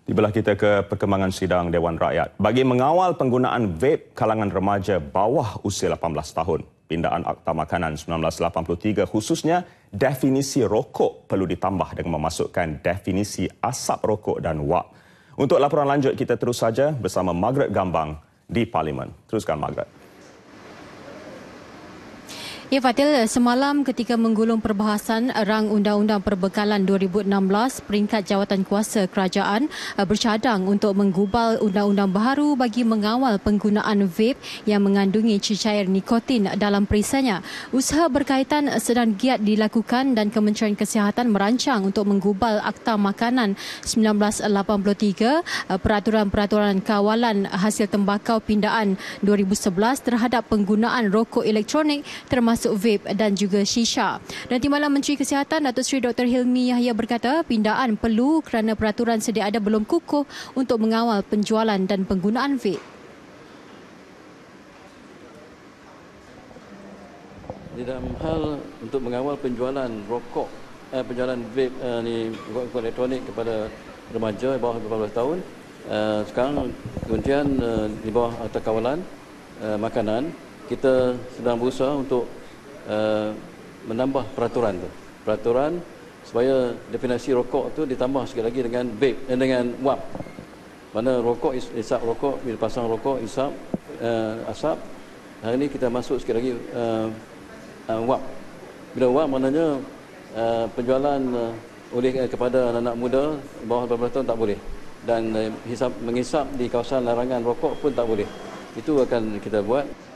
Tibalah kita ke perkembangan sidang Dewan Rakyat. Bagi mengawal penggunaan vape kalangan remaja bawah usia 18 tahun, pindaan Akta Makanan 1983 khususnya definisi rokok perlu ditambah dengan memasukkan definisi asap rokok dan wap. Untuk laporan lanjut, kita terus saja bersama Margaret Gambang di Parlimen. Teruskan, Margaret. Ya, Fatil, semalam ketika menggulung perbahasan rang Undang-Undang Perbekalan 2016, peringkat jawatan kuasa kerajaan bercadang untuk menggubal undang-undang baru bagi mengawal penggunaan vape yang mengandungi cecair nikotin dalam perisanya. Usaha berkaitan sedang giat dilakukan dan Kementerian Kesihatan merancang untuk menggubal Akta Makanan 1983, peraturan-peraturan kawalan hasil tembakau pindaan 2011 terhadap penggunaan rokok elektronik termasuk vape dan juga shisha. Dan Timbalan Menteri Kesihatan Datuk Seri Dr. Hilmi Yahya berkata pindaan perlu kerana peraturan sedia ada belum kukuh untuk mengawal penjualan dan penggunaan vape. Di dalam hal untuk mengawal penjualan rokok, penjualan vape rokok elektronik kepada remaja bawah 18 tahun, sekarang Kementerian di bawah Akta Kawalan Makanan, kita sedang berusaha untuk menambah peraturan supaya definisi rokok tu ditambah sekali lagi dengan vape dengan wap. Mana rokok isap rokok, bila pasang rokok isap asap. Hari ini kita masuk sekali lagi wap. Bila wap maknanya penjualan oleh kepada anak-anak muda bawah 18 tahun tak boleh, dan mengisap di kawasan larangan rokok pun tak boleh. Itu akan kita buat.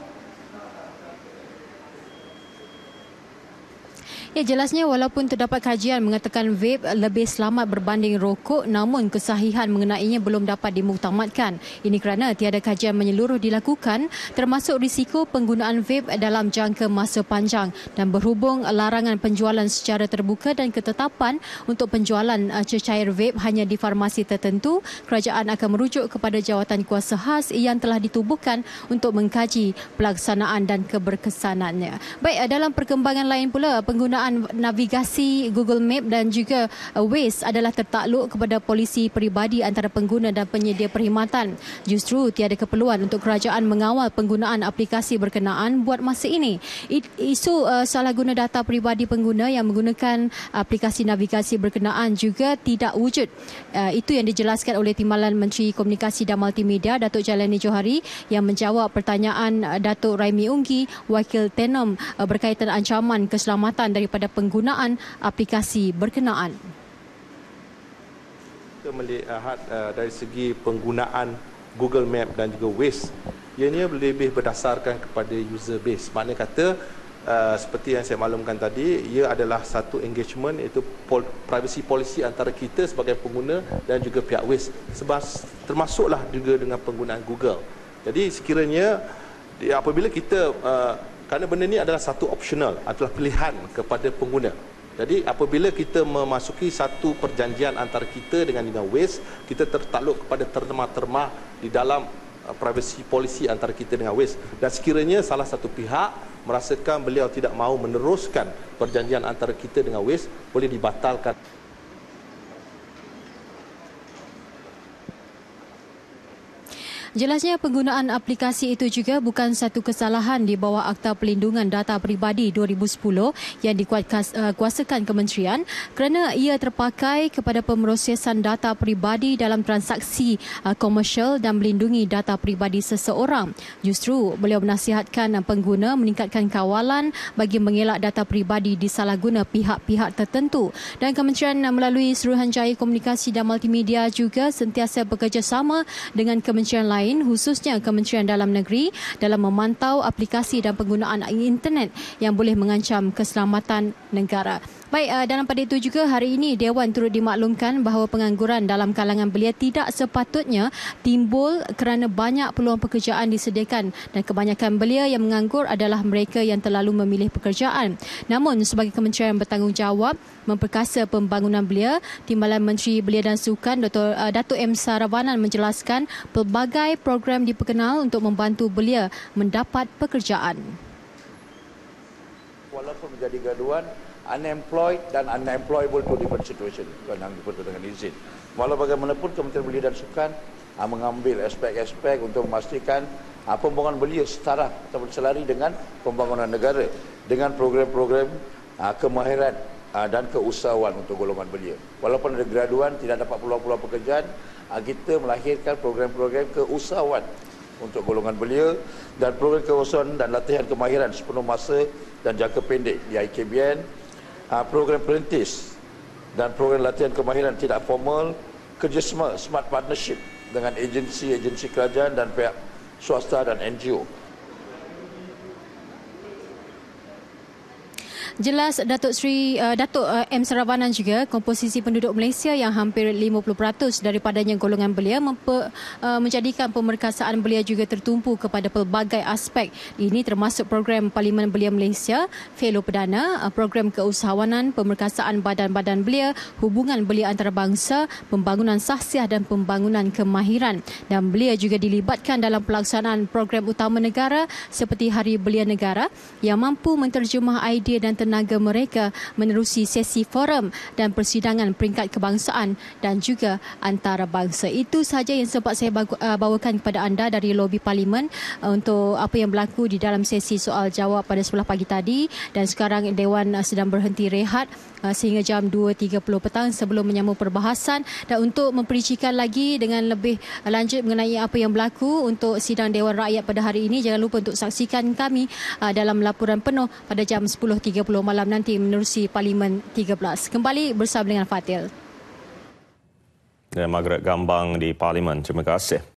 Ya, jelasnya walaupun terdapat kajian mengatakan vape lebih selamat berbanding rokok, namun kesahihan mengenainya belum dapat dimuktamadkan. Ini kerana tiada kajian menyeluruh dilakukan termasuk risiko penggunaan vape dalam jangka masa panjang, dan berhubung larangan penjualan secara terbuka dan ketetapan untuk penjualan cecair vape hanya di farmasi tertentu, kerajaan akan merujuk kepada jawatan kuasa khas yang telah ditubuhkan untuk mengkaji pelaksanaan dan keberkesanannya. Baik, dalam perkembangan lain pula, penggunaan navigasi Google Map dan juga Waze adalah tertakluk kepada polisi peribadi antara pengguna dan penyedia perkhidmatan. Justru tiada keperluan untuk kerajaan mengawal penggunaan aplikasi berkenaan buat masa ini. Isu salah guna data peribadi pengguna yang menggunakan aplikasi navigasi berkenaan juga tidak wujud. Itu yang dijelaskan oleh Timbalan Menteri Komunikasi dan Multimedia Datuk Jailani Johari yang menjawab pertanyaan Datuk Raimi Unggi, Wakil Tenom, berkaitan ancaman keselamatan daripada penggunaan aplikasi berkenaan. Kita melihat dari segi penggunaan Google Map dan juga Waze, ianya lebih berdasarkan kepada user base. Maknanya kata seperti yang saya maklumkan tadi, ia adalah satu engagement, iaitu privacy policy antara kita sebagai pengguna dan juga pihak Waze, termasuklah juga dengan penggunaan Google. Jadi sekiranya apabila kita kerana benda ini adalah satu optional, adalah pilihan kepada pengguna. Jadi apabila kita memasuki satu perjanjian antara kita dengan Waze, kita tertakluk kepada terma-terma di dalam privacy policy antara kita dengan Waze. Dan sekiranya salah satu pihak merasakan beliau tidak mahu meneruskan perjanjian antara kita dengan Waze, boleh dibatalkan. Jelasnya penggunaan aplikasi itu juga bukan satu kesalahan di bawah Akta Perlindungan Data Peribadi 2010 yang dikuasakan kementerian, kerana ia terpakai kepada pemrosesan data peribadi dalam transaksi komersial dan melindungi data peribadi seseorang. Justru beliau menasihatkan pengguna meningkatkan kawalan bagi mengelak data peribadi disalahguna pihak-pihak tertentu, dan kementerian melalui Suruhanjaya Komunikasi dan Multimedia juga sentiasa bekerjasama dengan kementerian lain, khususnya Kementerian Dalam Negeri, dalam memantau aplikasi dan penggunaan internet yang boleh mengancam keselamatan negara. Baik, dalam pada itu juga hari ini Dewan turut dimaklumkan bahawa pengangguran dalam kalangan belia tidak sepatutnya timbul kerana banyak peluang pekerjaan disediakan, dan kebanyakan belia yang menganggur adalah mereka yang terlalu memilih pekerjaan. Namun sebagai kementerian yang bertanggungjawab memperkasa pembangunan belia, Timbalan Menteri Belia dan Sukan Datuk M. Saravanan menjelaskan pelbagai program diperkenal untuk membantu belia mendapat pekerjaan. walaupun menjadi graduan, unemployed dan unemployable to different situation. Yang diperlukan dengan izin. Walau bagaimanapun Kementerian Belia dan Sukan mengambil aspek-aspek untuk memastikan pembangunan belia setara atau selari dengan pembangunan negara dengan program-program kemahiran dan keusahawan untuk golongan belia. Walaupun ada graduan tidak dapat peluang-peluang pekerjaan, kita melahirkan program-program keusahawan untuk golongan belia dan program keusahawan dan latihan kemahiran sepenuh masa dan jangka pendek di IKBN, program perintis dan program latihan kemahiran tidak formal, kerjasama smart partnership dengan agensi-agensi kerajaan dan pihak swasta dan NGO. Jelas Datuk M. Saravanan juga komposisi penduduk Malaysia yang hampir 50% daripadanya golongan belia menjadikan pemerkasaan belia juga tertumpu kepada pelbagai aspek. Ini termasuk program Parlimen Belia Malaysia, Fellow Perdana, program keusahawanan, pemerkasaan badan-badan belia, hubungan belia antarabangsa, pembangunan sahsiah dan pembangunan kemahiran. Dan belia juga dilibatkan dalam pelaksanaan program utama negara seperti Hari Belia Negara yang mampu menterjemah idea dan tenaga mereka menerusi sesi forum dan persidangan peringkat kebangsaan dan juga antarabangsa. Itu sahaja yang sempat saya bawakan kepada anda dari lobi Parlimen untuk apa yang berlaku di dalam sesi soal jawab pada sebelah pagi tadi, dan sekarang Dewan sedang berhenti rehat sehingga jam 2.30 petang sebelum menyambung perbahasan. Dan untuk memperincikan lagi dengan lebih lanjut mengenai apa yang berlaku untuk sidang Dewan Rakyat pada hari ini, jangan lupa untuk saksikan kami dalam laporan penuh pada jam 10.30 malam nanti menerusi Parlimen 13. Kembali bersama dengan Fatil. Dan Margaret Gambang di Parlimen. Terima kasih.